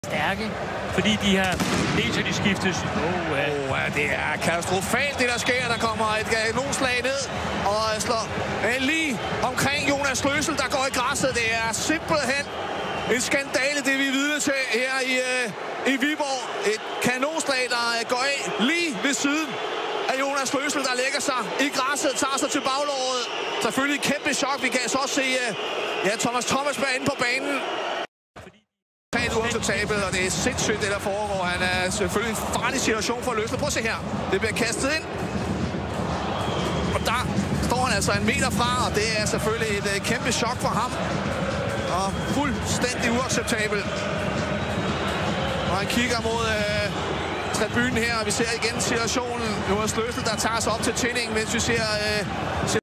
stærke, fordi de har dels de skiftes. Det er katastrofalt, det der sker. Der kommer et kanonslag ned og slår lige omkring Jonas Røssel, der går i græsset. Det er simpelthen en skandale, det vi er vidne til her i Viborg. Et kanonslag, der går af lige ved siden af Jonas Røssel, der lægger sig i græsset, tager sig til baglåret. Selvfølgelig et kæmpe chok. Vi kan så også se Thomas inde på banen. Helt uacceptabelt, og det er sindssygt, det der foregår. Han er selvfølgelig en farlig situation for at løse. Prøv at se her. Det bliver kastet ind. Og der står han altså en meter fra, og det er selvfølgelig et kæmpe chok for ham. Og fuldstændig uacceptabelt. Og han kigger mod tribunen her, og vi ser igen situationen. Jonas Røssel, der tager sig op til tændingen, mens vi ser